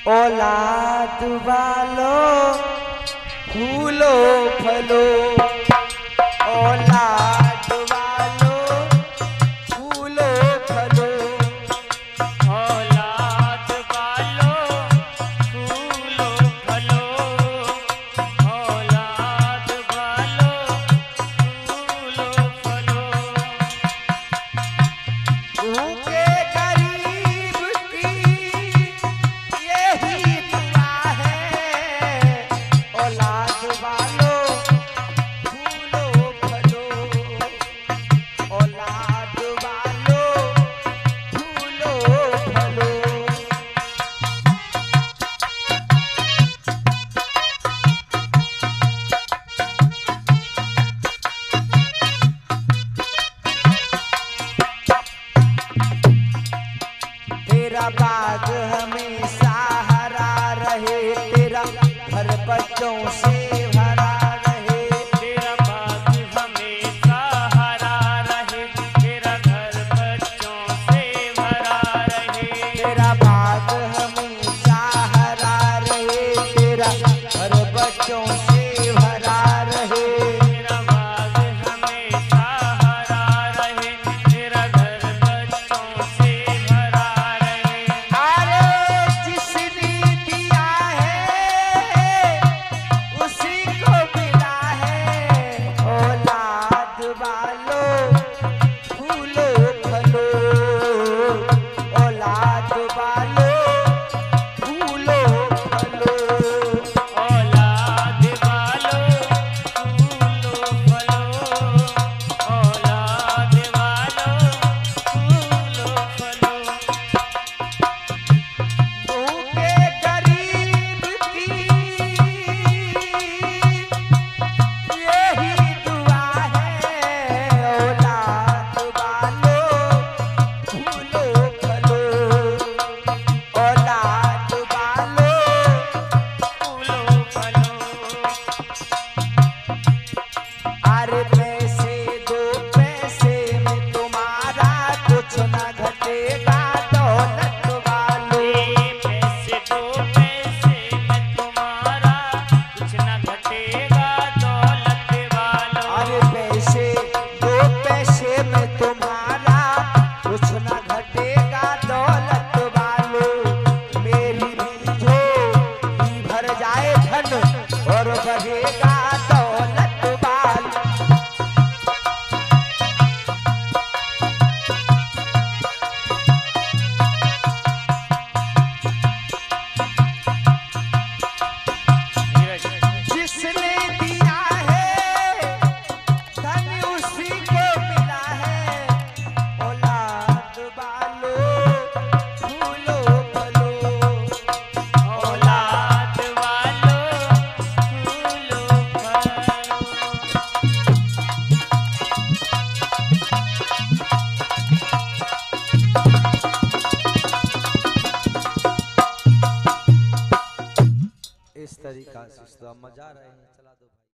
औलाद वालो फूलो फलो, औलाद वालो फूलो फलो, औलाद वालो फूलो फलो, औलाद वालो फूलो फलो। भूखे गरीब की यही दुआ है, औलाद वालो फूलो फलो, औलाद वालो फूलो फलो। तेरा बाग हमेशा हरा रहे, तेरा घर बच्चों से भरा रहे, तेरा बाग हमेशा हरा रहे, तेरा घर बच्चों से भरा रहे। तेरा बाग हमेशा हरा रहे, तेरा घर बच्चों से भरा रहे। तेरा बाग हमेशा हरा रहे, तेरा घर बच्चों से भरा रहे। अरे जिसने दिया है उसी को मिला है, औलाद वालो फूलो फलो, औलाद वालो फूलो फलो। औलाद वालो फूलो फलो, औलाद वालो फूलो फलो। भूखे गरीब की यही दुआ है, औलाद वालो फूलो फलो, औलाद वालो फूलो फलो। अरे पैसे दो पैसे में तुम्हारा कुछ ना घटेगा, दौलत वालो। पैसे दो पैसे में तुम्हारा कुछ न घटेगा, दौलत वालो। अरे पैसे दो पैसे में तुम्हारा कुछ ना घटेगा, दौलत वालो। मेरी भी झोली भर जाए धन और बढ़ेगा दौलत वालो। जिसने दिया है धन उसी को मिला है, औलाद वालो फूलो फलो, औलाद वालो फूलो फलो। इस तरीका से मजा आ रहे हैं। चला दो भाई।